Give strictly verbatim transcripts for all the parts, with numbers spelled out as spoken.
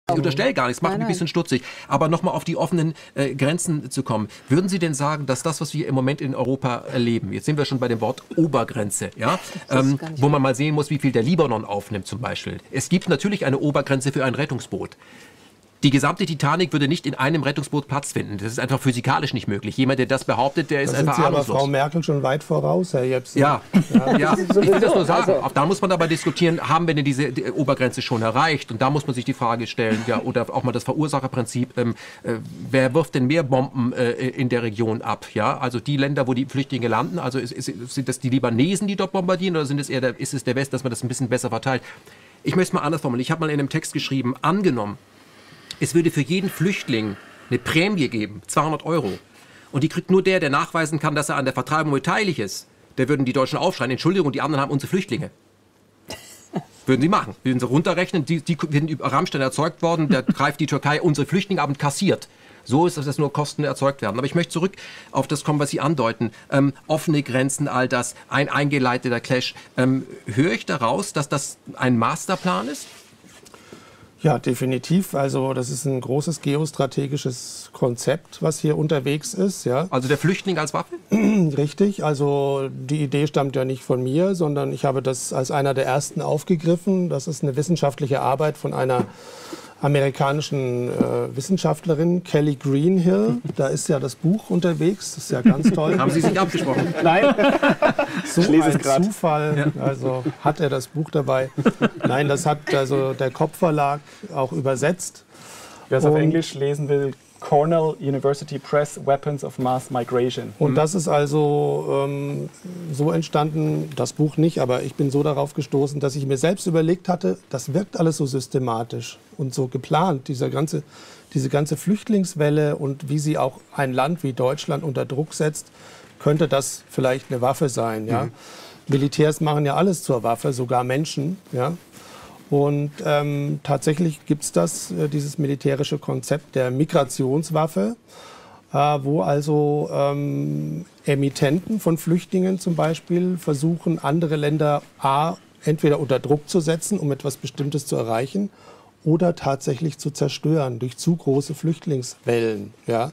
Ich unterstelle gar nichts, macht mich ein bisschen stutzig. Aber nochmal auf die offenen äh, Grenzen zu kommen. Würden Sie denn sagen, dass das, was wir im Moment in Europa erleben, jetzt sind wir schon bei dem Wort Obergrenze, ja, ähm, wo man mal sehen muss, wie viel der Libanon aufnimmt zum Beispiel. Es gibt natürlich eine Obergrenze für ein Rettungsboot. Die gesamte Titanic würde nicht in einem Rettungsboot Platz finden. Das ist einfach physikalisch nicht möglich. Jemand, der das behauptet, der ist da einfach sind Sie ahnungslos. aber Frau Merkel schon weit voraus, Herr Jepsen. Ja, ja. ja. ich will das nur sagen. Also, da muss man aber diskutieren, haben wir denn diese die Obergrenze schon erreicht? Und da muss man sich die Frage stellen, ja, oder auch mal das Verursacherprinzip, ähm, äh, wer wirft denn mehr Bomben äh, in der Region ab? Ja, also die Länder, wo die Flüchtlinge landen, also ist, ist, sind das die Libanesen, die dort bombardieren, oder sind es eher der, ist es der West, dass man das ein bisschen besser verteilt? Ich möchte es mal anders formulieren. Ich habe mal in einem Text geschrieben, angenommen, es würde für jeden Flüchtling eine Prämie geben, zweihundert Euro. Und die kriegt nur der, der nachweisen kann, dass er an der Vertreibung beteiligt ist. Da würden die Deutschen aufschreien, Entschuldigung, die anderen haben unsere Flüchtlinge. Würden sie machen. Würden sie runterrechnen, die, die sind über Rammstein erzeugt worden, da greift die Türkei unsere Flüchtlinge ab und kassiert. So ist es, dass nur Kosten erzeugt werden. Aber ich möchte zurück auf das kommen, was Sie andeuten. Ähm, offene Grenzen, all das, ein eingeleiteter Clash. Ähm, höre ich daraus, dass das ein Masterplan ist? Ja, definitiv. Also das ist ein großes geostrategisches Konzept, was hier unterwegs ist. Ja. Also der Flüchtling als Waffe? Richtig. Also die Idee stammt ja nicht von mir, sondern ich habe das als einer der ersten aufgegriffen. Das ist eine wissenschaftliche Arbeit von einer amerikanischen äh, Wissenschaftlerin, Kelly Greenhill. Da ist ja das Buch unterwegs. Das ist ja ganz toll. Haben Sie sich abgesprochen? Nein. So ein Zufall. Ja. Also hat er das Buch dabei. Nein, das hat also der Kopf-Verlag auch übersetzt. Wer es auf Englisch lesen will, Cornell University Press, Weapons of Mass Migration. Und das ist also ähm, so entstanden, das Buch nicht, aber ich bin so darauf gestoßen, dass ich mir selbst überlegt hatte, das wirkt alles so systematisch und so geplant, dieser ganze, diese ganze Flüchtlingswelle und wie sie auch ein Land wie Deutschland unter Druck setzt, könnte das vielleicht eine Waffe sein. Ja? Mhm. Militärs machen ja alles zur Waffe, sogar Menschen. Ja? Und ähm, tatsächlich gibt es das, äh, dieses militärische Konzept der Migrationswaffe, äh, wo also ähm, Emittenten von Flüchtlingen zum Beispiel versuchen, andere Länder A, entweder unter Druck zu setzen, um etwas Bestimmtes zu erreichen, oder tatsächlich zu zerstören durch zu große Flüchtlingswellen. Ja.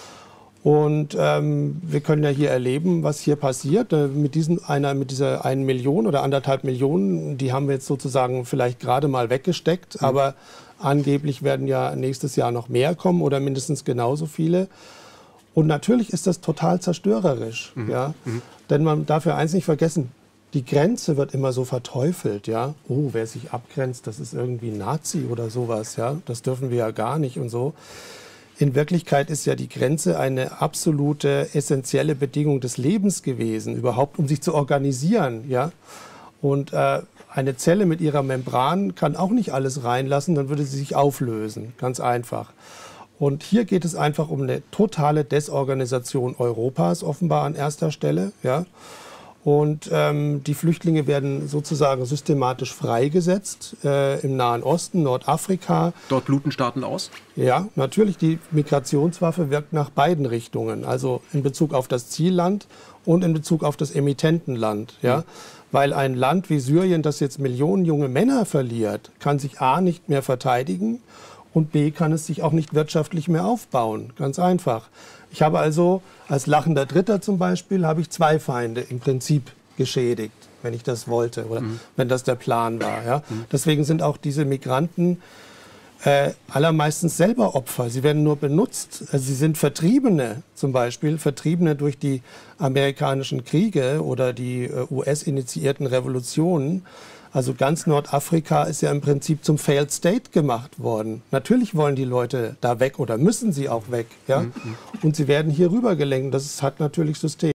Und ähm, wir können ja hier erleben, was hier passiert. Äh, mit, diesen, einer, mit dieser einen Million oder anderthalb Millionen, die haben wir jetzt sozusagen vielleicht gerade mal weggesteckt. Mhm. Aber angeblich werden ja nächstes Jahr noch mehr kommen oder mindestens genauso viele. Und natürlich ist das total zerstörerisch. Mhm. Ja? Mhm. Denn man darf ja eins nicht vergessen, die Grenze wird immer so verteufelt. Ja? Oh, wer sich abgrenzt, das ist irgendwie ein Nazi oder sowas. Ja? Das dürfen wir ja gar nicht und so. In Wirklichkeit ist ja die Grenze eine absolute essentielle Bedingung des Lebens gewesen, überhaupt um sich zu organisieren. Ja? Und äh, eine Zelle mit ihrer Membran kann auch nicht alles reinlassen, dann würde sie sich auflösen, ganz einfach. Und hier geht es einfach um eine totale Desorganisation Europas, offenbar an erster Stelle. Ja? Und ähm, die Flüchtlinge werden sozusagen systematisch freigesetzt äh, im Nahen Osten, Nordafrika. Dort bluten Staaten aus? Ja, natürlich. Die Migrationswaffe wirkt nach beiden Richtungen. Also in Bezug auf das Zielland und in Bezug auf das Emittentenland. Ja? Mhm. Weil ein Land wie Syrien, das jetzt Millionen junge Männer verliert, kann sich A nicht mehr verteidigen und B kann es sich auch nicht wirtschaftlich mehr aufbauen. Ganz einfach. Ich habe also als lachender Dritter zum Beispiel, habe ich zwei Feinde im Prinzip geschädigt, wenn ich das wollte oder mhm. wenn das der Plan war. Ja? Mhm. Deswegen sind auch diese Migranten äh, allermeistens selber Opfer. Sie werden nur benutzt. Also sie sind Vertriebene zum Beispiel, Vertriebene durch die amerikanischen Kriege oder die äh, U S-initiierten Revolutionen. Also ganz Nordafrika ist ja im Prinzip zum Failed State gemacht worden. Natürlich wollen die Leute da weg oder müssen sie auch weg. Ja? Mhm. Und sie werden hier rübergelenkt. Das hat natürlich System.